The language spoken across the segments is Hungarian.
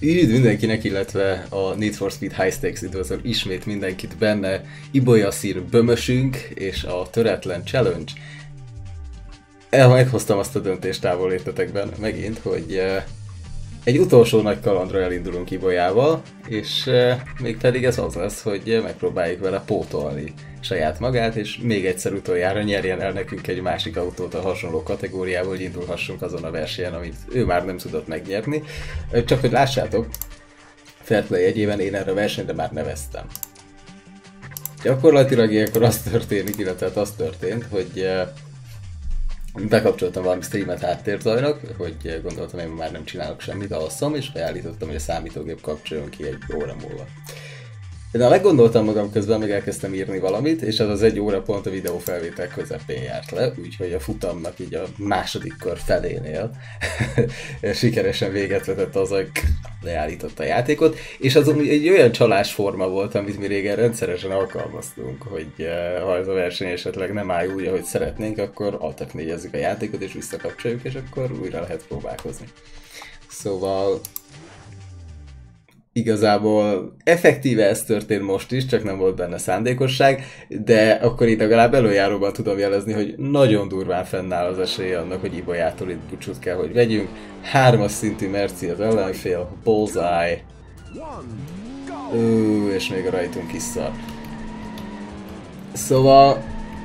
Üdv mindenkinek, illetve a Need for Speed High Stakes üdvözöl ismét mindenkit benne. Ibolyaszír bömösünk és a töretlen challenge. Meghoztam azt a döntést távollétetekben megint, hogy egy utolsó nagy kalandra elindulunk Ibolyával, és mégpedig ez az lesz, hogy megpróbáljuk vele pótolni saját magát, és még egyszer utoljára nyerjen el nekünk egy másik autót a hasonló kategóriából, hogy indulhassunk azon a versenyen, amit ő már nem tudott megnyerni. Csak hogy lássátok, Fairplay jegyében én erre a versenyre már neveztem. Gyakorlatilag ilyenkor az történik, illetve az történt, hogy bekapcsoltam valami streamet háttérzajnak, hogy gondoltam, hogy már nem csinálok semmit, alszom, és beállítottam, hogy a számítógép kapcsoljon ki egy óra múlva. De meggondoltam magam közben, meg elkezdtem írni valamit, és az egy óra pont a videófelvétel közepén járt le, úgyhogy a futamnak így a második kör felénél sikeresen véget vetett az, hogy leállította a játékot, és az egy olyan csalásforma volt, amit mi régen rendszeresen alkalmaztunk, hogy ha ez a verseny esetleg nem áll úgy, ahogy szeretnénk, akkor alt-F4-ezzük a játékot és visszakapcsoljuk, és akkor újra lehet próbálkozni. Szóval igazából effektíve ez történt most is, csak nem volt benne szándékosság, de akkor itt legalább előjáróban tudom jelezni, hogy nagyon durván fennáll az esélye annak, hogy Ibolyától itt búcsút kell, hogy vegyünk. 3-as szintű merci az ellenfél, bullseye. És még a rajtunk is szar. Szóval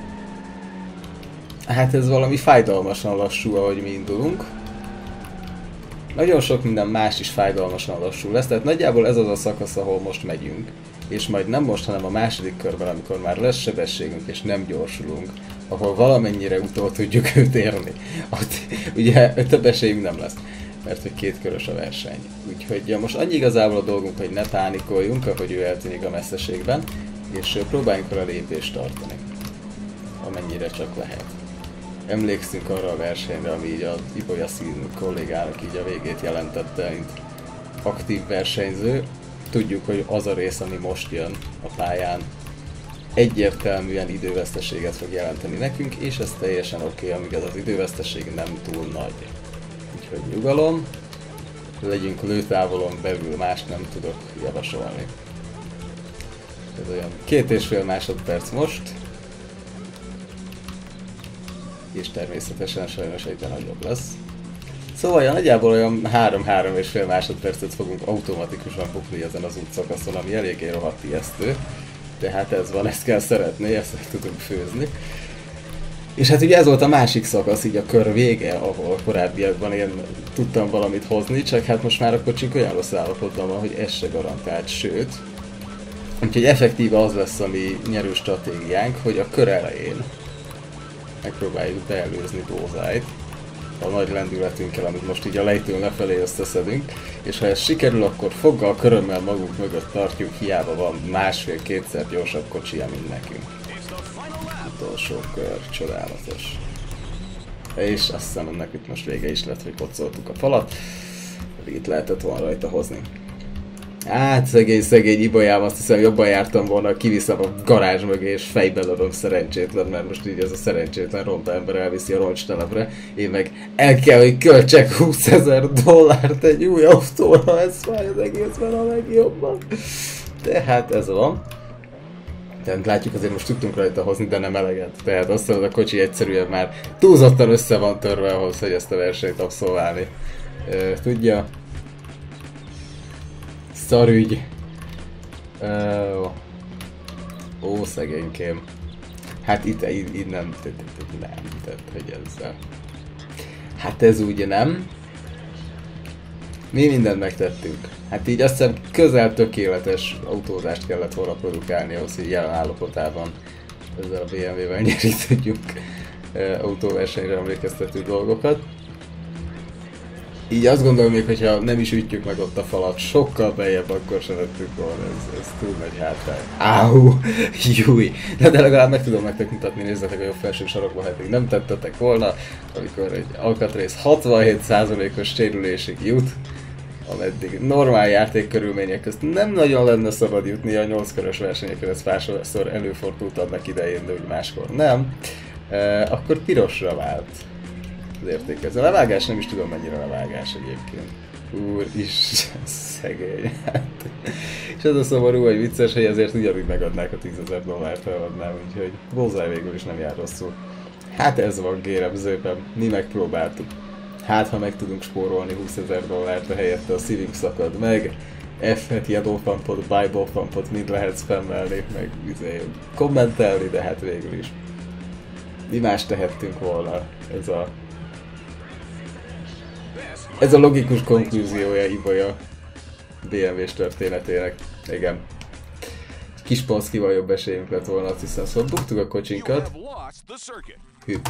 hát ez valami fájdalmasan lassú, ahogy mi indulunk. Nagyon sok minden más is fájdalmasan lassú lesz, tehát nagyjából ez az a szakasz, ahol most megyünk. És majd nem most, hanem a második körben, amikor már lesz sebességünk és nem gyorsulunk, ahol valamennyire utol tudjuk őt érni. Ott ugye több esélyünk nem lesz, mert hogy kétkörös a verseny. Úgyhogy most annyi igazából a dolgunk, hogy ne pánikoljunk, ahogy ő eltűnik a messzeségben, és próbáljunk vele lépést tartani, amennyire csak lehet. Emlékszünk arra a versenyre, ami így az Ibolyaszír kollégának így a végét jelentette, mint aktív versenyző. Tudjuk, hogy az a rész, ami most jön a pályán, egyértelműen időveszteséget fog jelenteni nekünk, és ez teljesen oké, amíg ez az időveszteség nem túl nagy. Úgyhogy nyugalom, legyünk lőtávolon belül, más nem tudok javasolni. Ez olyan 2,5 másodperc most. És természetesen sajnos egyre nagyobb lesz. Szóval nagyjából olyan 3-3,5 másodpercet fogunk automatikusan bukni ezen az útszakaszon, ami eléggé rohadt ijesztő. De hát ez van, ezt kell szeretni, ezt meg tudunk főzni. És hát ugye ez volt a másik szakasz, így a kör vége, ahol korábbiakban én tudtam valamit hozni, csak hát most már a kocsink olyan rossz állapotban van, hogy ez se garantált, sőt. Úgyhogy effektíve az lesz a mi nyerő stratégiánk, hogy a kör elején megpróbáljuk beelőzni Bullseye-t a nagy lendületünkkel, amit most így a lejtőn lefelé összeszedünk, és ha ez sikerül, akkor foggal körömmel magunk mögött tartjuk, hiába van másfél-kétszer gyorsabb kocsija, mint nekünk. Utolsó kör, csodálatos. És azt hiszem, ennek itt most vége is lett, hogy kocoltuk a falat, pedig itt lehetett volna rajta hozni. Hát szegény Ibolyám, azt hiszem jobban jártam volna, kiviszem a garázs mögé és fejbe lövöm szerencsétlen, mert most így ez a szerencsétlen ronda ember elviszi a roncstelepre. Én meg el kell, hogy költsek $20,000 egy új autóra, ez fáj az egészben a legjobban. Tehát ez van. Tehát látjuk, azért most tudtunk rajta hozni, de nem eleget. Tehát azt mondod, a kocsi egyszerűen már túlzottan össze van törve ahhoz, hogy ezt a versenyt abszolválni tudja. Szarügy. Ó, szegénykém. Hát itt nem, tehát hogy ezzel. Hát ez úgy nem. Mi mindent megtettünk. Hát így azt hiszem közel tökéletes autózást kellett volna produkálni ahhoz, hogy jelen állapotában ezzel a BMW-vel nyerni tudjuk autóversenyre emlékeztető dolgokat. Így azt gondolom még, hogyha nem is ütjük meg ott a falat, sokkal beljebb akkor sem vettük volna, ez túl nagy hátrány. Áú, júj! De legalább meg tudom nektek mutatni, nézzetek a jobb felső sarokba, hát még nem tettetek volna, amikor egy Alcatraz 67%-os sérülésig jut, ameddig normál játékkörülmények közt nem nagyon lenne szabad jutni a 8 körös versenyeken, ez párszor előfordult annak idején, de úgy máskor nem, akkor pirosra vált az értékező. A levágás nem is tudom mennyire levágás egyébként. Úristen, szegény. Hát. És az a szomorú, hogy vicces, hogy ezért ugyanúgy megadnák a $10,000, ha eladnám, úgyhogy Bullseye végül is nem jár rosszul. Hát ez van, kérem szépen, mi megpróbáltuk. Hát ha meg tudunk spórolni $20,000 helyette, a szívünk szakad meg. F-et, Yellowfumpot, Biblefumpot mind lehet spammelni, meg kommentelni, de hát végül is. Mi más tehettünk volna, ez a logikus konklúziója Ibolya BMW-s történetének. Igen. Kisponszkival jobb esélyünk lett volna, azt hiszem, szóval buktuk a kocsinkat. Hüpp.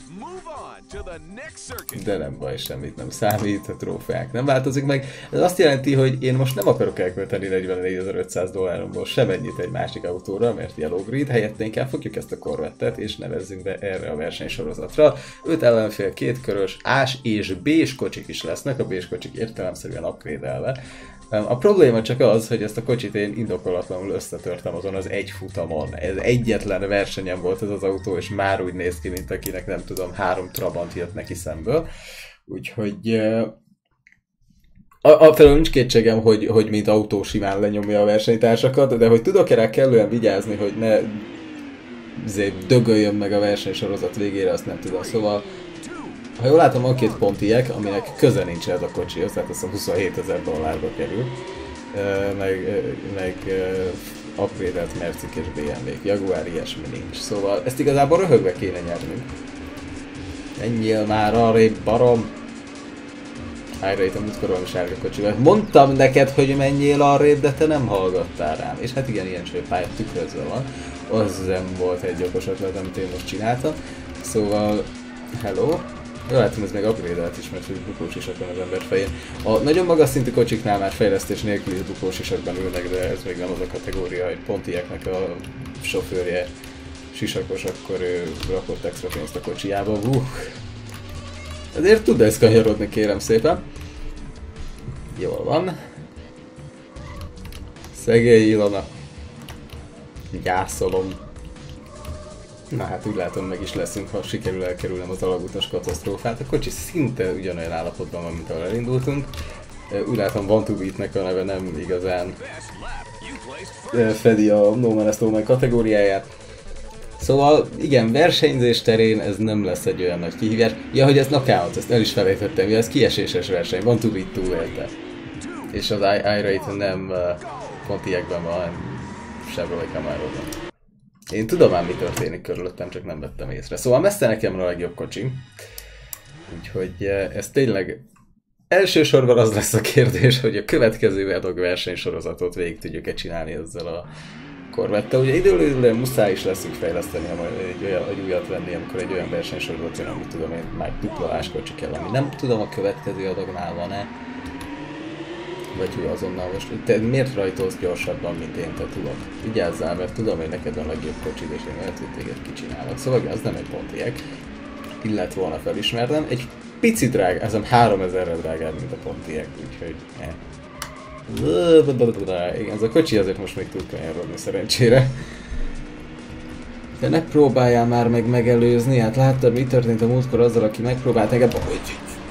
De nem baj, semmit nem számít, a trófeák nem változik meg. Ez azt jelenti, hogy én most nem akarok elkölteni $44,500 semennyit egy másik autóra, mert Yellow Grid, helyett inkább fogjuk ezt a Corvettet és nevezzünk be erre a versenysorozatra. 5 ellenfél, 2 körös, A-s és B-s kocsik is lesznek, a B-s kocsik értelemszerűen upgrade-elve. A probléma csak az, hogy ezt a kocsit én indokolatlanul összetörtem azon az egy futamon. Ez egyetlen versenyen volt ez az autó, és már úgy néz ki, mint akinek nem tudom, 3 Trabant jött neki szemből. Úgyhogy felől nincs kétségem, hogy mint autó simán lenyomja a versenytársakat, de hogy tudok-e rá kellően vigyázni, hogy ne dögöljön meg a versenysorozat végére, azt nem tudom. Szóval ha jól látom, van 2 Pontiac, aminek köze nincs ez a kocsihoz, tehát azt a $27,000 kerül. Meg upgrade-elt Mercik és BMW-k, Jaguar ilyesmi nincs. Szóval ezt igazából röhögve kéne nyernünk. Menjél már arrébb, barom! Hájra itt a múltkor valami sárga kocsival. Mondtam neked, hogy menjél arrébb, de te nem hallgattál rám. És hát igen, ilyen pálya tükrözve van. Az nem volt egy okos ötlet, amit én most csináltam. Szóval, hello! Jól látom, ez még upgrade-elt is, mert hogy bukósisak van az ember fején. A nagyon magas szintű kocsiknál már fejlesztés nélkül is bukósisakban ülnek, de ez még nem az a kategória, hogy Pontiacnek a sofőrje sisakos, akkor ő rakott extra pénzt a kocsijába. Ezért tud ezt kanyarodni, kérem szépen. Jól van. Szegény Ilona. Gyászolom. Na hát úgy látom, meg is leszünk, ha sikerül elkerülnem az alagútnos katasztrófát. A kocsi szinte ugyanolyan állapotban van, mint ahol elindultunk. Úgy látom, Van to Beat-nek a neve nem igazán fedi a No Man No Man kategóriáját. Szóval igen, versenyzés terén ez nem lesz egy olyan nagy kihívás. Ja, hogy ez knockout, ezt el is felejtettem, ez kieséses verseny, Van to Beat túlélte. És az iRate nem Pontiacben van, hanem Chevrolet Camaroban. Én tudom már, mi történik körülöttem, csak nem vettem észre. Szóval messze nekem van a legjobb kocsim. Úgyhogy ez tényleg elsősorban az lesz a kérdés, hogy a következő Edog versenysorozatot végig tudjuk-e csinálni ezzel a Corvette-tel. Ugye időről muszáj is leszünk fejleszteni, egy újat venni, amikor egy olyan versenysorozat jön, amit tudom én, már dupla kocsi kell, ami nem tudom a következő adagnál van-e. Vagy hogy azonnal most, te miért rajtolsz gyorsabban, mint én, te tudod? Vigyázzál, mert tudom, hogy neked van a legjobb kocsid, és én lehet, hogy téged kicsinálok. Szóval az nem egy Pontiac, illet volna felismernem. Egy pici drága, ez 3000-re drágább, mint a Pontiac, úgyhogy igen, ez a kocsi azért most még tud kanyarodni szerencsére. De ne próbáljál már meg megelőzni, hát láttad, mi történt a múltkor azzal, aki megpróbált engem, hogy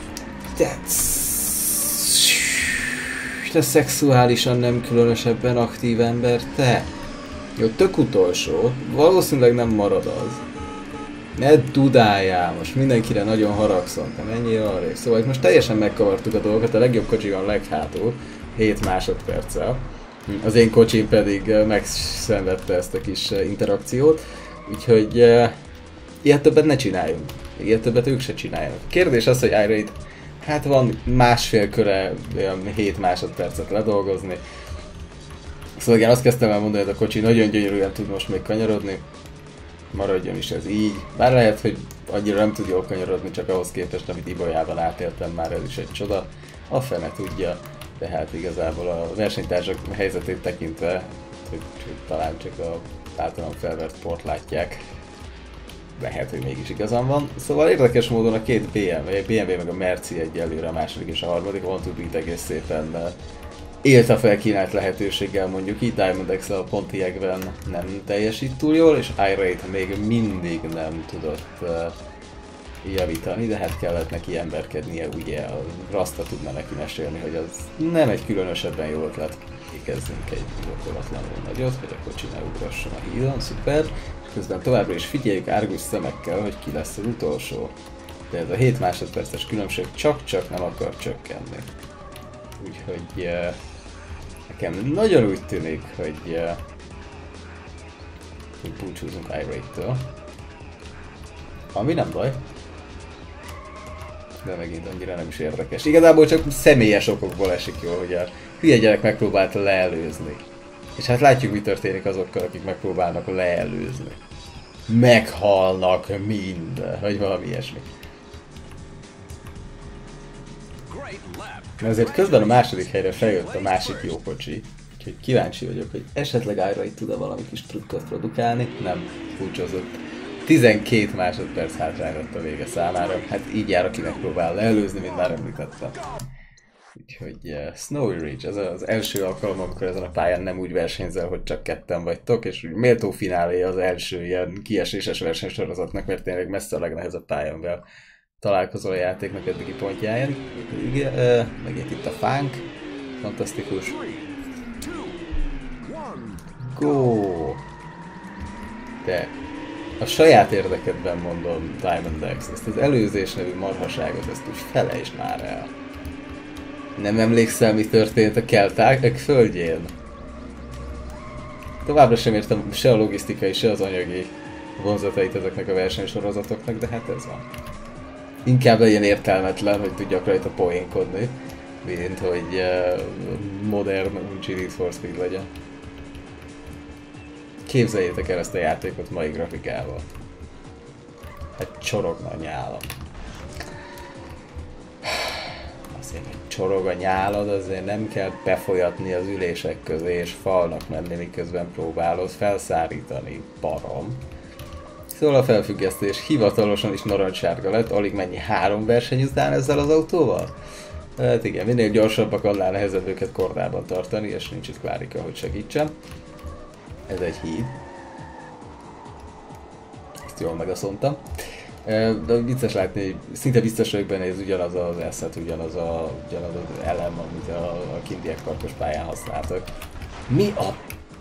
te szexuálisan nem különösebben aktív ember, te. Jó, tök utolsó, valószínűleg nem marad az. Ne dudáljál, most mindenkire nagyon haragszom, te menjél arra. Szóval most teljesen megkavartuk a dolgokat, a legjobb kocsi van leghátul, 7 másodperccel. Az én kocsim pedig megszenvedte ezt a kis interakciót, úgyhogy ilyet többet ne csináljunk. Ilyet többet ők se csináljanak. A kérdés az, hogy iRate, hát van másfél köre, olyan 7 másodpercet ledolgozni. Szóval igen, azt kezdtem el mondani, hogy a kocsi nagyon gyönyörűen tud most még kanyarodni. Maradjon is ez így. Bár lehet, hogy annyira nem tud jól kanyarodni, csak ahhoz képest, amit Ibolyában átéltem, már ez is egy csoda. A fene tudja, de hát igazából a versenytársak helyzetét tekintve, hogy talán csak a általam felvert port látják. Lehet, hogy mégis igazam van. Szóval érdekes módon a két BMW meg a Merci egyelőre, a második és a harmadik, Van to Beat egész szépen élt a felkínált lehetőséggel, mondjuk így. Diamond X a Pontiacben nem teljesít túl jól, és iRate még mindig nem tudott javítani, de hát kellett neki emberkednie, ugye a Rasta tudna neki mesélni, hogy az nem egy különösebben jó ötlet. Ékezzünk egy gyakorlatlanul nagyot, hogy a kocsi ne ugrasson a hídon, szuper. Közben továbbra is figyeljük árgus szemekkel, hogy ki lesz az utolsó. De ez a 7 másodperces különbség csak-csak nem akar csökkenni. Úgyhogy nekem nagyon úgy tűnik, hogy búcsúzunk Irate-től. Ami nem baj. De megint annyira nem is érdekes. Igazából csak személyes okokból esik jól, hogy a hülye gyerek megpróbálta leelőzni. És hát látjuk, mi történik azokkal, akik megpróbálnak leelőzni. Meghalnak mind, vagy valami ilyesmi. Ezért közben a második helyre feljött a másik jó kocsi. Úgyhogy kíváncsi vagyok, hogy esetleg Irate tud-e valami kis trukkot produkálni. Nem, búcsúzott. 12 másodperc hátrány lett a vége számára. Hát így jár, aki megpróbál leelőzni, mint már említettem. Úgyhogy Snowy Ridge, ez az első alkalom, amikor ezen a pályán nem úgy versenyzel, hogy csak ketten vagytok, és úgy méltó finálé az első ilyen kieséses versenysorozatnak, mert tényleg messze a legnehezebb pályán, amivel találkozol a játéknak eddigi pontjáin. Megint itt a fánk, fantasztikus. Go! De a saját érdekedben mondom, Diamond X, ezt az előzés nevű marhaságot, ezt úgy felejtsd már el. Nem emlékszel, mi történt a kelták földjén? Továbbra sem értem se a logisztikai, se az anyagi vonzatait ezeknek a versenysorozatoknak, de hát ez van. Inkább legyen értelmetlen, hogy tudjak rajta poénkodni, mint hogy modern Need for Speed legyen. Képzeljétek el ezt a játékot mai grafikával. Hát csorogna a nyálam. Azért, hogy csorog a nyálad, azért nem kell befolyatni az ülések közé és falnak menni, miközben próbálod felszárítani, barom. Szóval a felfüggesztés hivatalosan is narancssárga lett, alig mennyi 3 verseny után ezzel az autóval? Hát igen, minél gyorsabbak, annál nehezebb őket kordában tartani, és nincs itt Klárika, hogy segítsen. Ez egy híd. Ezt jól megaszontam. De vicces látni, hogy szinte biztos vagyok benne, hogy ez ugyanaz az eszet, ugyanaz az elem, amit a kindiek parkos pályán használtak. Mi a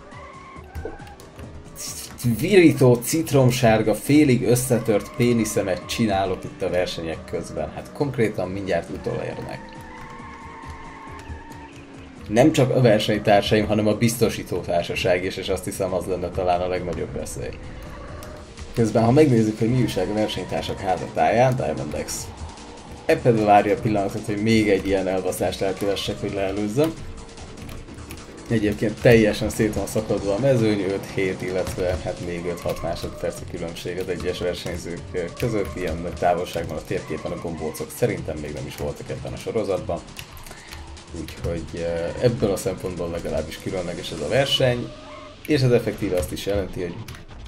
virító, citromsárga, félig összetört péniszemet csinálok itt a versenyek közben? Hát konkrétan mindjárt utolérnek. Nem csak a versenytársaim, hanem a biztosító társaság is, és azt hiszem, az lenne talán a legnagyobb veszély. Közben, ha megnézzük, hogy mi újság a versenytársak házatáján, Diamond X ebből várja a pillanatot, hogy még egy ilyen elbaszást elkövessek, hogy leelőzzem. Egyébként teljesen szét van szakadva a mezőny, 5-7, illetve hát még 5-6 másodperc különbség az egyes versenyzők között. Ilyen távolságban a térképen a gombócok szerintem még nem is voltak ebben a sorozatban. Úgyhogy ebből a szempontból legalábbis különleges ez a verseny. És ez effektíve azt is jelenti, hogy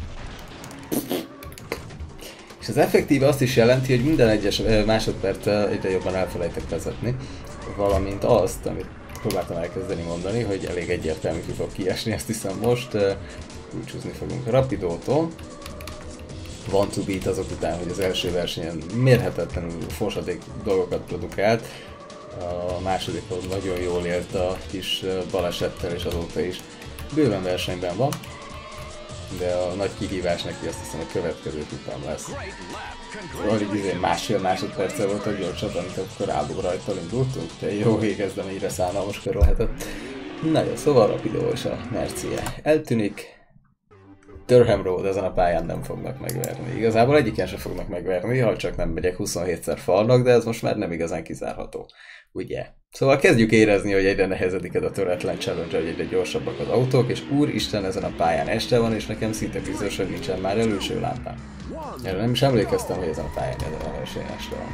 minden egyes másodperccel egyre jobban elfelejtek vezetni, valamint azt, amit próbáltam elkezdeni mondani, hogy elég egyértelmű ki fog kiesni, azt hiszem most búcsúzni fogunk a Rapidótól. Van to beat azok után, hogy az első versenyen mérhetetlenül forsadék dolgokat produkált, a másodikon nagyon jól élt a kis balesettel, és azóta is bőven versenyben van. De a nagy kihívás neki azt hiszem a következő futam lesz. Alig másfél másodperccel volt a gyorsabb, amit akkor álló rajtal indultunk, de jó végezdeményre szánalmas körülhetett. Na jó, szóval Rapido és a Mercie eltűnik. Durham Road ezen a pályán nem fognak megverni. Igazából egyiken sem fognak megverni, ha csak nem megyek 27-szer falnak, de ez most már nem igazán kizárható. Ugye? Szóval kezdjük érezni, hogy egyre nehezedik ez a töretlen challenge, hogy egyre gyorsabbak az autók, és úristen, ezen a pályán este van, és nekem szinte biztos, hogy nincsen már előső lámpám. Erre nem is emlékeztem, hogy ezen a pályán ezen a verseny este van.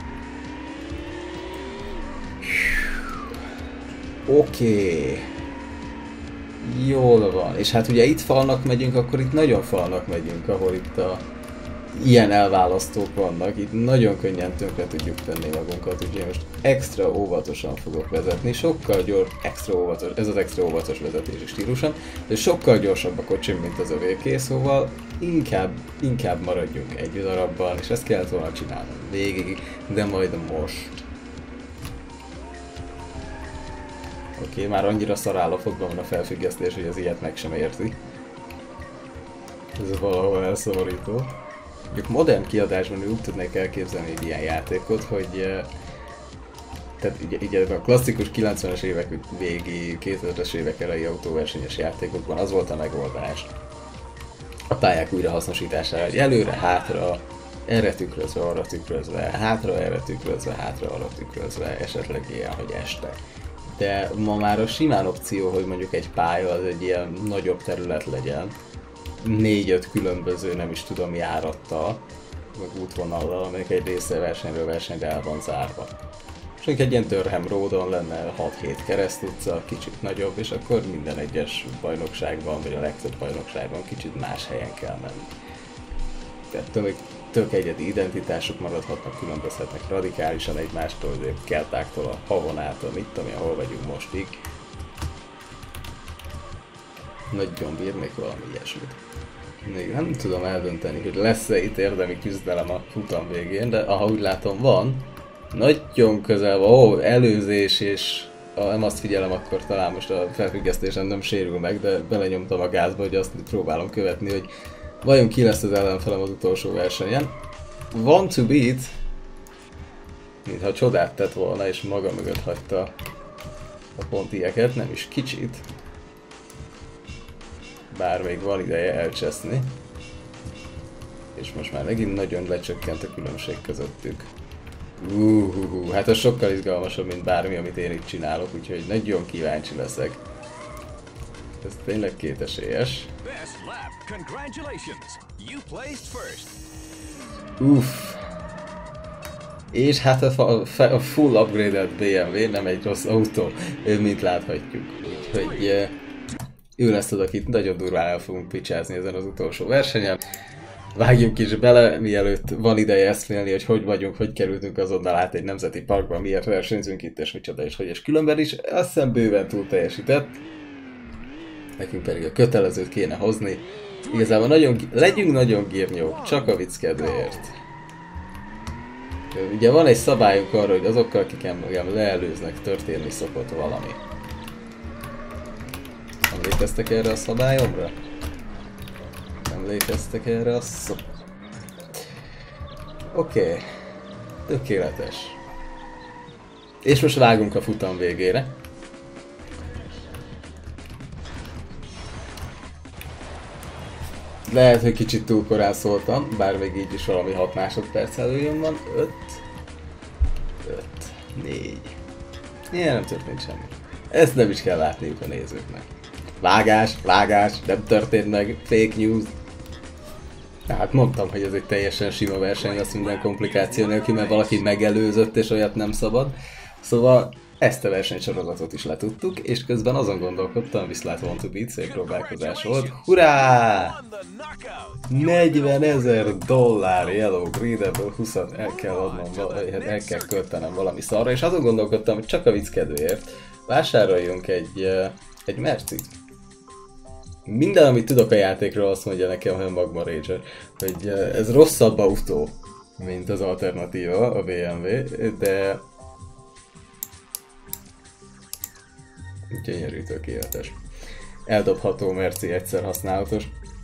Oké. Jól van. És hát ugye itt falnak megyünk, akkor itt nagyon falnak megyünk, ahol itt a ilyen elválasztók vannak, itt nagyon könnyen tönkre tudjuk tenni magunkat, úgyhogy most extra óvatosan fogok vezetni, sokkal extra óvatos, ez az extra óvatos vezetési stílusom, de sokkal gyorsabb a kocsim, mint az övéké, szóval inkább maradjunk egy darabban, és ezt kellett volna csinálnom végig, de majd most. Oké, már annyira szarállapotban van a felfüggesztés, hogy az ilyet meg sem érti. Ez valahol elszomorító. Mondjuk modern kiadásban úgy tudnék elképzelni egy ilyen játékot, hogy tehát ugye a klasszikus 90-es évek végi, 2000-es évek elejé autóversenyes játékokban az volt a megoldás. A pályák újrahasznosítására, hogy előre, hátra, erre tükrözve, arra tükrözve, hátra, erre tükrözve, hátra, arra tükrözve, esetleg ilyen, hogy este. De ma már a simán opció, hogy mondjuk egy pálya az egy ilyen nagyobb terület legyen, 4-5 különböző, nem is tudom, járattal, meg útvonallal, amelyek egy része versenyre el van zárva. És mondjuk egy ilyen Durham Roadon lenne 6-7 keresztutca, kicsit nagyobb, és akkor minden egyes bajnokságban, vagy a legtöbb bajnokságban kicsit más helyen kell menni. Tehát tök egyedi identitások maradhatnak, különbözhetnek radikálisan egymástól, de keltáktól a havonától, mit tudom, ahol vagyunk mostig. Nagyon bírnék valami ilyesmit. Még nem tudom eldönteni, hogy lesz-e itt érdemi küzdelem a futam végén, de ahogy úgy látom van, nagyon közel van, előzés, és ha nem azt figyelem, akkor talán most a felfüggesztésen nem sérül meg, de belenyomtam a gázba, hogy azt próbálom követni, hogy vajon ki lesz az ellenfelem az utolsó versenyen. Want to beat, mintha csodát tett volna, és maga mögött hagyta a pontieket, nem is kicsit. Bár még van ideje elcseszni. És most már megint nagyon lecsökkent a különbség közöttük. Hát az sokkal izgalmasabb, mint bármi, amit én itt csinálok, úgyhogy nagyon kíváncsi leszek. Ez tényleg kétesélyes. És hát a full upgraded BMW nem egy rossz autó, mint láthatjuk. Úgyhogy ő lesz az, akit nagyon durván el fogunk picsázni ezen az utolsó versenyen. Vágjunk is bele, mielőtt van ideje eszmélni, hogy vagyunk, hogy kerültünk azonnal át egy nemzeti parkba, miért versenyzünk itt, és micsoda, és hogy, és különben is azt hiszem bőven túl teljesített. Nekünk pedig a kötelezőt kéne hozni. Igazából legyünk nagyon gírnyók, csak a vicc kedvéért. Ugye van egy szabályunk arra, hogy azokkal, akik engem leelőznek, történni szokott valami. Emlékeztek erre a szabályomra? Emlékeztek erre a Oké. Tökéletes. És most vágunk a futam végére. Lehet, hogy kicsit túl korán szóltam, bár még így is valami 6 másodperc előjön van. 5, 4. Ilyen nem történt semmi. Ezt nem is kell látniuk a nézőknek. Vágás, nem történt meg, fake news. Hát mondtam, hogy ez egy teljesen sima verseny lesz minden komplikáció nélkül, mert valaki megelőzött és olyat nem szabad. Szóval ezt a versenysorozatot is letudtuk, és közben azon gondolkodtam, viszlát Want to Beat, szép próbálkozás volt. Hurrá! $40,000 Yellow Breedable 20-at el kell adnom, el kell költenem valami szarra, és azon gondolkodtam, hogy csak a vicc kedvéért vásároljunk egy Mercit. Minden, amit tudok a játékról, azt mondja nekem, hogy a Magma Rager, hogy ez rosszabb autó, mint az alternatíva, a BMW, de gyönyörű, tökéletes. Eldobható Merci, egyszer használatos,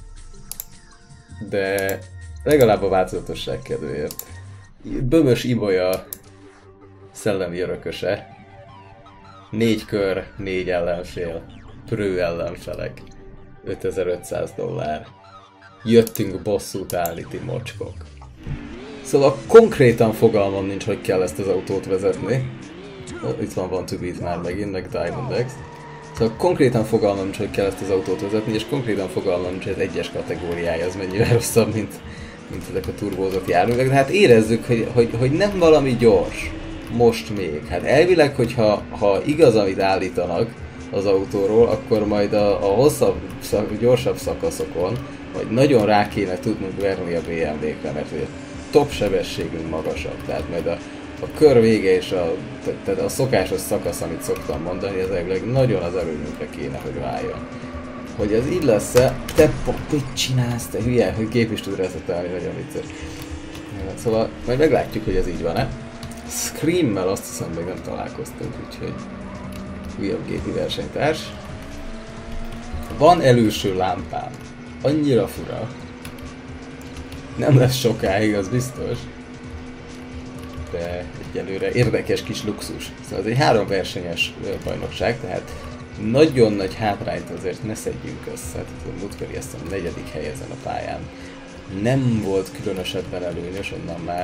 de legalább a változatosság kedvéért. Bömös Ibolya szellemi örököse. 4 kör, 4 ellenfél, prő ellenfelek. $5500. Jöttünk bosszút állni, ti mocskok. Szóval konkrétan fogalmam nincs, hogy kell ezt az autót vezetni. Itt van Want to Beat már megint, meg Diamond X. Szóval konkrétan fogalmam nincs, hogy kell ezt az autót vezetni, és konkrétan fogalmam nincs, hogy az egyes kategóriája az mennyivel rosszabb, mint ezek a turbózott járművek. De hát érezzük, hogy nem valami gyors. Most még. Hát elvileg, hogyha igaz, amit állítanak az autóról, akkor majd a hosszabb, gyorsabb szakaszokon hogy nagyon rá kéne tudnunk verni a BMW-kre, mert hogy a top sebességünk magasabb, tehát majd a kör vége és tehát a szokásos szakasz, amit szoktam mondani, ez elvileg nagyon az előnyünkre kéne, hogy váljon. Hogy ez így lesz-e, te mit csinálsz, te hülye, hogy gép is tud resetelni, nagyon vicces. Szóval majd meglátjuk, hogy ez így van-e. Scream-mel azt hiszem még nem találkoztunk, úgyhogy újabb gépi versenytárs. Van előső lámpám. Annyira fura. Nem lesz sokáig, az biztos. De egyelőre érdekes kis luxus. Szóval ez egy 3 versenyes bajnokság, tehát nagyon nagy hátrányt azért ne szedjünk össze. Tehát a múltkori ezt a 4. hely ezen a pályán nem volt különösebben előnyös, onnan már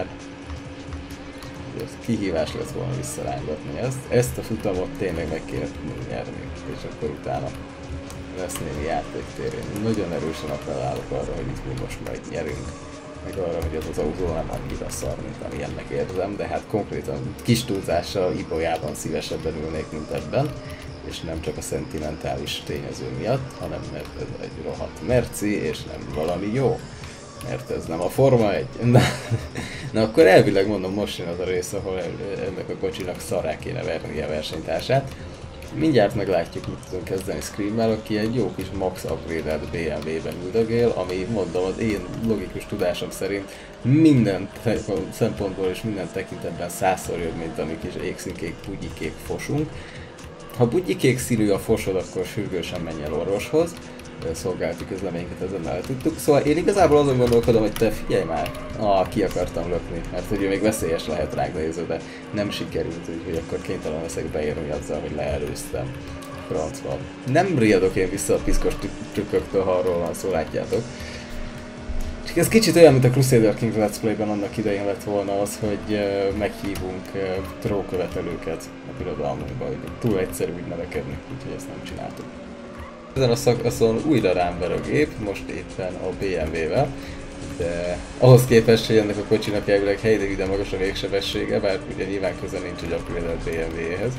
kihívás lett volna visszarángatni ezt. Ezt a futamot tényleg meg kéne tudni nyerni, és akkor utána lesz némi játéktér. Én nagyon erősen appellálok arra, hogy itt mi most majd nyerünk, meg arra, hogy az autó nem annyira szar, mint amilyennek érzem, de hát konkrétan kis túlzással Ibolyában szívesebben ülnék, mint ebben, és nem csak a szentimentális tényező miatt, hanem mert ez egy rohadt merci, és nem valami jó. Mert ez nem a Forma 1. Na akkor elvileg mondom, most jön az a rész, ahol ennek a kocsinak szarrá kéne vernie a versenytársát. Mindjárt meglátjuk, mit tudunk kezdeni Scream-mel, aki egy jó kis max upgrade-et BMW-ben üldögél, ami mondom az én logikus tudásom szerint minden szempontból és minden tekintetben 100-szor jobb, mint a mi kis égszínkék, bugyikék fosunk. Ha bugyikék színű a fosod, akkor sürgősen menj el orvoshoz. Szolgálati közleményeket ezzel tudtuk. Szóval én igazából azon gondolkodom, hogy te figyelj már, ki akartam lökni, mert hogy ő még veszélyes lehet ránk néző, de nem sikerült, úgyhogy akkor kénytelen leszek beérni azzal, hogy leelőztem. Francban. Nem riadok én vissza a piszkos trükköktől, ha arról van szó, látjátok. Csak ez kicsit olyan, mint a Crusader Kings Let's Play-ben annak idején lett volna az, hogy meghívunk trókövetelőket a birodalmunkba, hogy túl egyszerű úgy növekedni, úgyhogy ezt nem csináltuk. Ezen a szakaszon újra rám ver a gép, most éppen a BMW-vel, de ahhoz képest, hogy ennek a kocsinak elvileg helyileg ide magas a végsebessége, bár ugye nyilván köze nincs a upgrade-elt BMW-hez.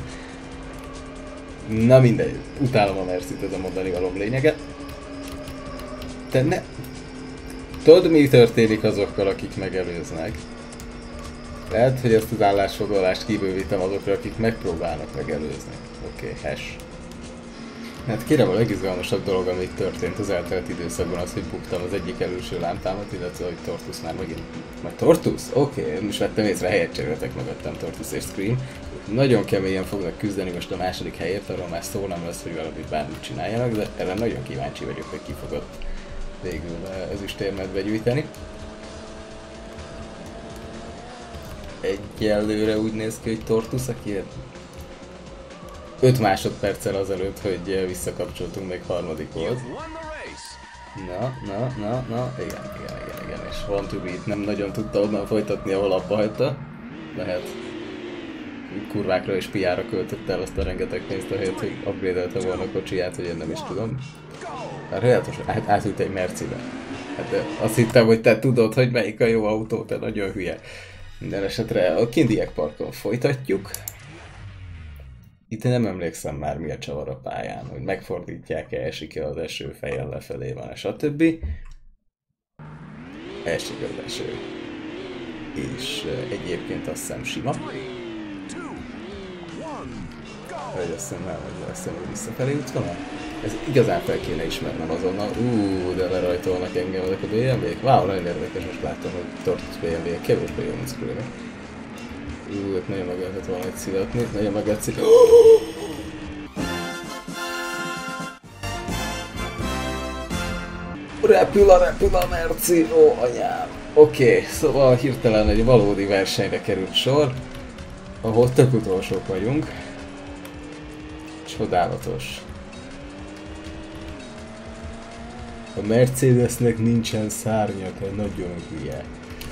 Na mindegy, utálom a Mercit, ez a mondani valóm lényege. Te ne... Tudod, mi történik azokkal, akik megelőznek? Lehet, hogy ezt az állásfoglalást kibővítem azokra, akik megpróbálnak megelőzni. Oké, hash. Hát kérem, a legizgalmasabb dolog, ami történt az eltelt időszakban az, hogy buktam az egyik előső lámpámat, illetve hogy Tortus már megint... Már Tortus? Oké, most vettem észre, helyet cseréltek mögöttem Tortus és Scream. Nagyon keményen fognak küzdeni most a második helyért, arról már szó nem lesz, hogy valamit bármit csináljanak, de erre nagyon kíváncsi vagyok, hogy ki fogod végül ezüstérmet begyűjteni. Egyelőre úgy néz ki, hogy Tortus, aki 5 másodperccel azelőtt, hogy visszakapcsoltunk, még harmadik volt. Na, igen, és Want to Beat nem nagyon tudta onnan folytatni, ahol abba hagyta. Lehet kurvákra és PR-ra költött el azt a rengeteg pénzt, ahelyett, hogy upgrade-elte volna a kocsiját, hogy én nem is tudom. Már helyetesen átült egy Mercibe. Hát azt hittem, hogy te tudod, hogy melyik a jó autó, te nagyon hülye. Minden esetre a Kindiek Parkon folytatjuk. Itt nem emlékszem már, mi a csavar a pályán, hogy megfordítják-e, esik-e az eső, fejjel lefelé van, stb. Esik az eső. És egyébként azt hiszem sima. Vagy azt hiszem, hogy visszafelé útvonal. Ez igazán fel kéne ismernem azonnal. De lerajtolnak engem ezek a BMW-k. Wow, nagyon érdekes, most láttam, hogy Tortus BMW-k kevésbé jó, mint Scream-ek. Őt nagyon meg lehetett volna egy szivatni, nagyon meg lehet szivatni. Repül a Merci, ó anyám! Oké, szóval hirtelen egy valódi versenyre került sor, ahol tök utolsók vagyunk. Csodálatos. A Mercedesnek nincsen szárnyaka, nagyon hülye.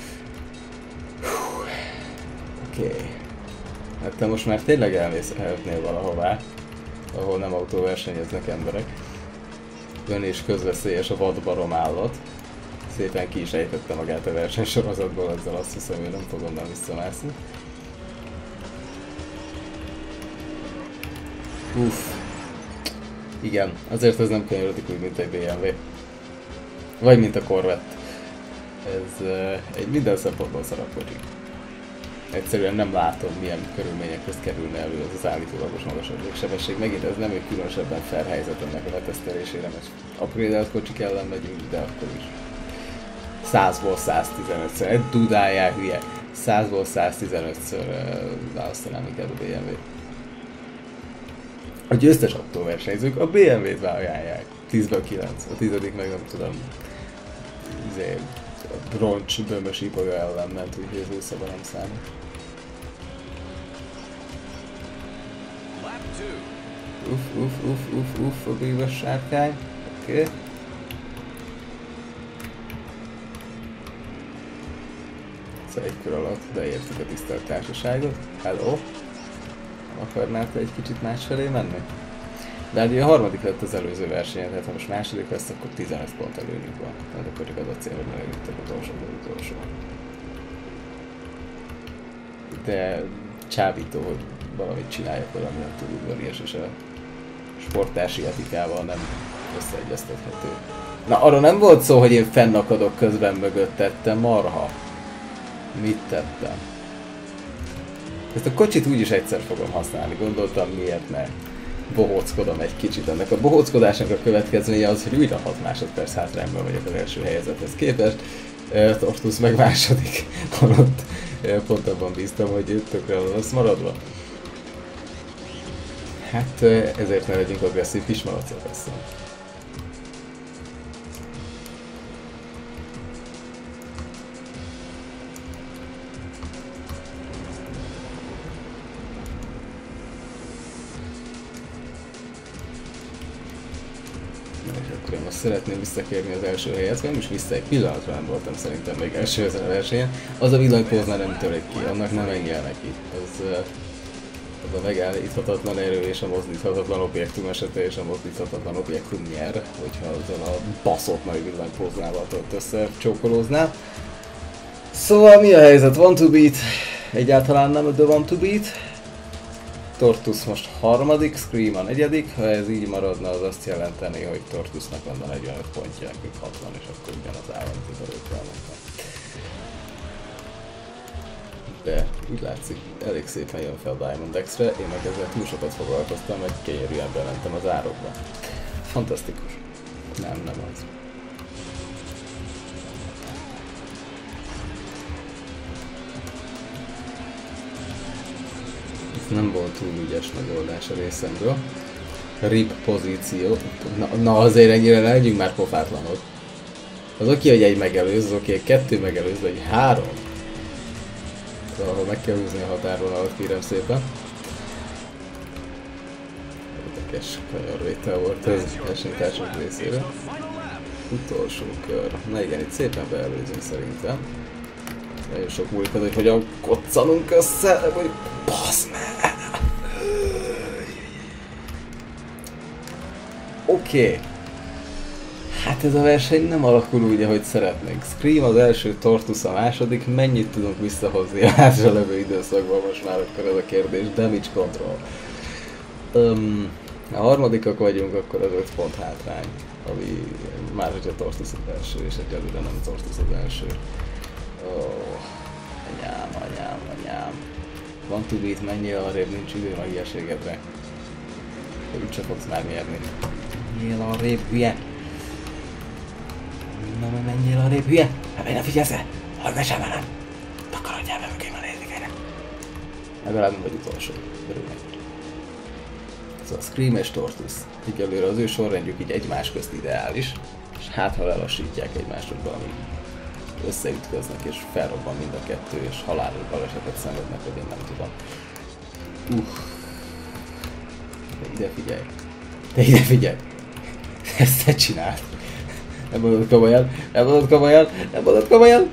Oké. Hát te most már tényleg elmészhetnél valahová, ahol nem autóversenyeznek emberek. Ön is közveszélyes a vadbarom állat. Szépen ki is ejtette magát a versenysorozatból, ezzel azt hiszem, hogy nem fog onnan visszamászni. Uff. Igen, azért ez nem kanyarodik úgy, mint egy BMW. Vagy mint a Corvette. Ez egy minden szempontból szarabb kocsi. Egyszerűen nem látom, milyen körülmények közt kerülne elő az állítólagos magasabb sebesség. Megint ez nem egy különösebben fair helyzet ennek a letesztelésére, mert upgrade-elt kocsik ellen megyünk, de akkor is. 100-ból 115-ször, dudálják hülye. 100-ból 115-ször választanám inkább a BMW-t. A győztes autóversenyzők a BMW-t választják. 10-ből 9, a 10. meg nem tudom. A roncs bömös ipolya ellen ment, úgyhogy ez úszában nem számít. A bűvös sárkány. Oké. Szóval egy kör alatt beértük a tisztelt társaságot. Hello! Nem akarnál te egy kicsit másfelé menni? De hát ugye a harmadik lett az előző versenyen, tehát ha most második lesz, akkor 15 pont előnyünk van. Tehát akkor csak az a cél, hogy ne legyünk utolsó. De csábító, hogy valamit csináljak valaminek túl udvarias, és a sportási etikával nem összeegyeztethető. Na, arra nem volt szó, hogy én fennakadok közben mögött tettem, marha. Mit tettem? Ezt a kocsit úgyis egyszer fogom használni, gondoltam, miért ne bohóckodom egy kicsit. Ennek a bohóckodásnak a következménye az, hogy újra 6 másodperc hátrányban vagyok az első helyezethez képest. Tortusz meg második, holott pont abban bíztam, hogy tökre lesz maradva. Hát ezért ne legyünk agresszív kismalacok, azt hiszem. Én most szeretném visszakérni az első helyet, mert most vissza egy pillanatra nem voltam szerintem még első ezen a versenyen. Az a villanypóz már nem törik ki, annak nem engel neki. Az a megállíthatatlan erő és a mozdíthatatlan objektum esete és a mozdíthatatlan objektum nyer, hogyha azon a baszott nagy villanypóznával ott összecsókolóznál. Szóval mi a helyzet? Want to beat? Egyáltalán nem a the want to beat. Tortusz most harmadik, Scream a negyedik, ha ez így maradna, az azt jelenteni, hogy Tortusznak lenne 45 pontja, nekünk 60, és akkor ugyanaz áll, amit az előtt elmondtam. De úgy látszik, elég szépen jön fel Diamond X-re, én meg ezzel túl sokat foglalkoztam, egy kenyerűen bementem az árokba. Fantasztikus. Nem az. Nem volt túl ügyes megoldás a részemről. RIP pozíció. Na azért ennyire ne legyünk már pofátlanok. Az oké, hogy egy megelőz, az oké, hogy 2 megelőz, vagy 3. Szóval meg kell húzni a határvonalat, kérem szépen. Érdekes kanyarvétel volt ez versenytársak részére. Utolsó kör. Na igen, itt szépen beelőzünk szerintem. Nagyon sok múlik az, hogy hogyan koccanunk össze, vagy basz meg! Oké. Hát ez a verseny nem alakul úgy, ahogy szeretnénk. Scream az első, Tortusz a második. Mennyit tudunk visszahozni a hátra levő időszakban most már akkor ez a kérdés. Damage control. Ha harmadikak vagyunk, akkor az 5 pont hátrány. Ami már hogyha Tortusz az első, és egyelőre nem Tortusz az első. Anyám. Van to beat, menjél arrébb, nincs időm a hülyeségedre. Hogy úgyse fogsz már nyerni. Menjél arrébb, hülye! Menjél arrébb, hülye! Hát ne figyelsz el! Hallgassál velem! Takarodjál be mögém a nézikére! Legalább nem vagy utolsó. Örülnek. Szóval Scream és Tortusz. Egyelőre az ő sorrendjük így egymás közt ideális. És hát ha lelassítják egymást, hogy valami összeütköznek és felrobban mind a kettő, és halálos balesetet szenvednek, hogy én nem tudom. De ide figyelj! Ezt te csináld! Nem mondod komolyan!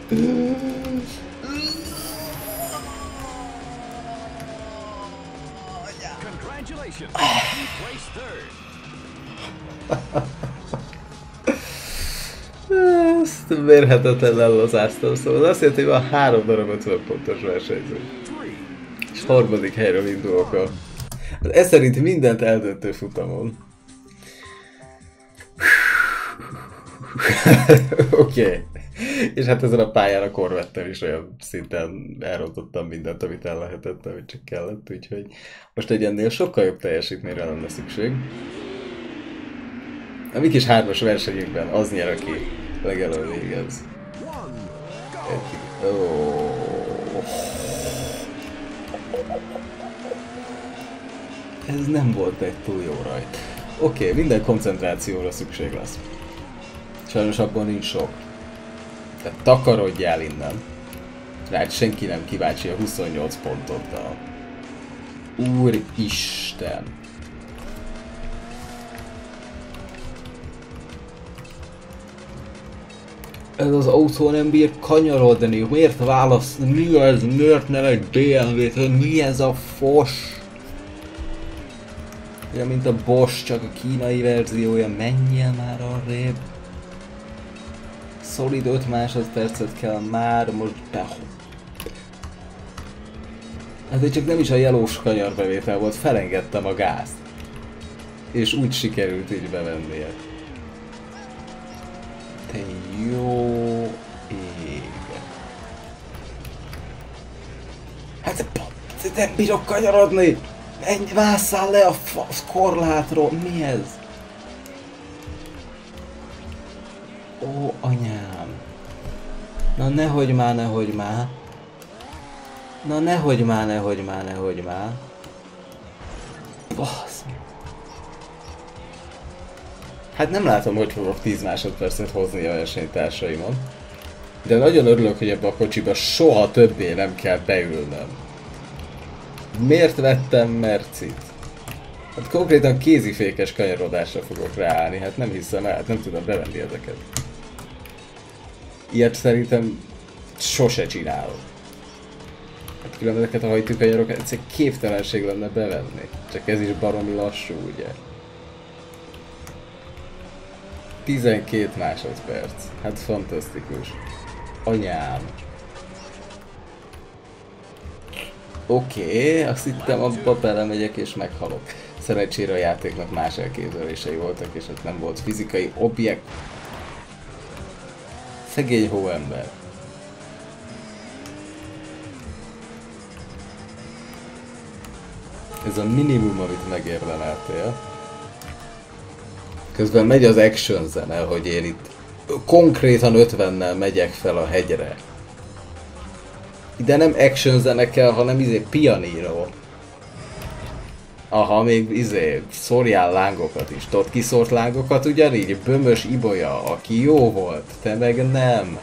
Ezt mérhetetlen lelazáztam, szóval azt jelenti, hogy van 3 darab 50 pontos versenyző. És harmadik helyről indulok ez szerint mindent eldöntő futamon. Oké. És hát ezen a pályán a Corvette-tel is olyan szinten elrontottam mindent, amit el lehetett, amit csak kellett, úgyhogy most egy ennél sokkal jobb teljesítményre lenne szükség. A mi kis hármas versenyünkben az nyer, aki legelőbb végez. Ez nem volt egy túl jó rajt. Oké, minden koncentrációra szükség lesz. Sajnos abban nincs sok. Tehát takarodjál innen. Rád senki nem kíváncsi a 28 pontoddal. Úristen! Ez az autó nem bír kanyarodni. Miért választ? Mi ez? Miért nem egy BMW-t? Mi ez a fos? Olyan, mint a Bosch, csak a kínai verziója. Menjél már arrébb. Szolid 5 másodpercet kell már most be... Hát csak nem is a jelós kanyarbevétel volt, felengedtem a gázt. És úgy sikerült így bevennie. Te jó ég. Hát nem bírok kanyarodni! Menj, másszál le a korlátról! Mi ez? Ó, anyám! Na nehogy már, nehogy már! Na nehogy már, nehogy már, nehogy már! Basz! Hát nem látom, hogy fogok 10 másodpercet hozni a versenytársaimon. De nagyon örülök, hogy ebbe a kocsiba soha többé nem kell beülnöm. Miért vettem Mercit? Hát konkrétan kézifékes kanyarodásra fogok ráállni, hát nem hiszem el, hát nem tudom bevenni ezeket. Ilyet szerintem sose csinálok. Hát különben ezeket a hajtőkanyarokat egyszer képtelenség lenne bevenni. Csak ez is baromi lassú, ugye? 12 másodperc. Hát fantasztikus. Anyám. Oké, azt hittem abba belemegyek és meghalok. Szerencsére a játéknak más elképzelései voltak, és ott nem volt fizikai objekt. Szegény hóember. Ez a minimum, amit megérdemeltél. Közben megy az action zene, hogy én itt konkrétan 50-nel megyek fel a hegyre. Ide nem action zene kell, hanem pianino. Aha, még szórjál lángokat is. Tudod, kiszórt lángokat ugyanígy? Bömös Ibolya, aki jó volt, te meg nem.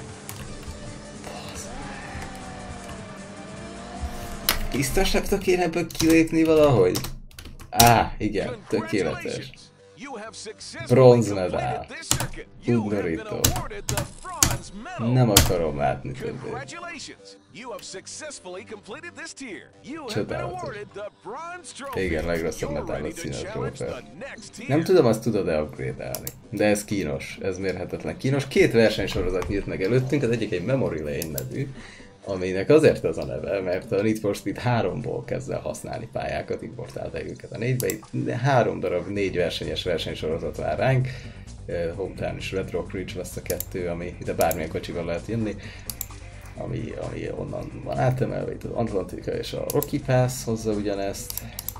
Biztos nem tudok én ebből kilépni valahogy? Igen, tökéletes. Bronzmedál. Ugorító. Nem akarom látni többé. Csodálatos. Igen, legrosszabb medállott színes trófea. Nem tudom, azt tudod-e upgrade-elni. De ez kínos, ez mérhetetlen kínos. 2 versenysorozat nyílt meg előttünk, az egyik egy Memory Lane nevű, aminek azért az a neve, mert a Need for Speed 3-ból kezd el használni pályákat, importálták őket a 4-be, itt 3 darab 4 versenyes versenysorozat vár ránk, Hometown és Red Rock Ridge lesz a 2, ami ide bármilyen kocsival lehet jönni, ami onnan van átemelve, itt az Atlantika és a Rocky Pass hozza ugyanezt,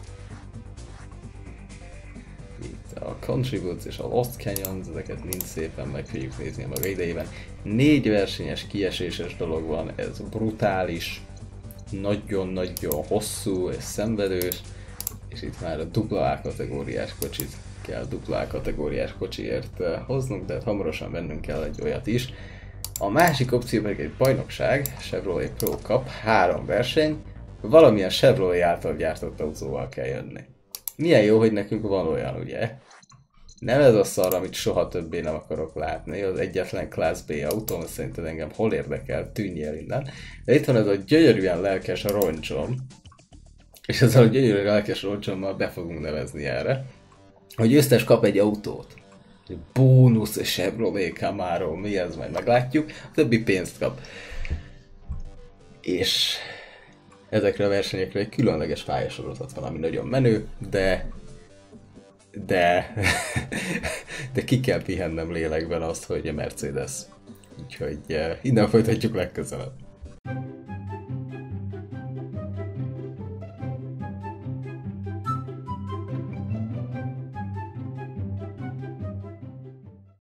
itt a Contributes és a Lost Canyons, ezeket mind szépen meg fogjuk nézni a maga idejében. 4 versenyes, kieséses dolog van, ez brutális, nagyon-nagyon hosszú és szenvedős, és itt már a dupla A kategóriás kocsit kell dupla A kategóriás kocsiért hoznunk, de hamarosan vennünk kell egy olyat is. A másik opció pedig egy bajnokság, Chevrolet Pro Cup, 3 verseny, valamilyen Chevrolet által gyártott autóval kell jönni. Milyen jó, hogy nekünk van olyan, ugye? Nem ez a szar, amit soha többé nem akarok látni, az egyetlen Class B autóm, szerinted engem hol érdekel, tűnjél innen. De itt van ez a gyönyörűen lelkes roncsom, és ezzel a gyönyörűen lelkes roncsommal be fogunk nevezni erre, hogy győztes kap egy autót. Bónusz, Chevrolet Camaro, mi ez, majd meglátjuk, a többi pénzt kap. És ezekre a versenyekre egy különleges pályasorozat van, ami nagyon menő, de de ki kell pihennem lélekben azt, hogy a Mercedes. Úgyhogy innen folytatjuk legközelebb.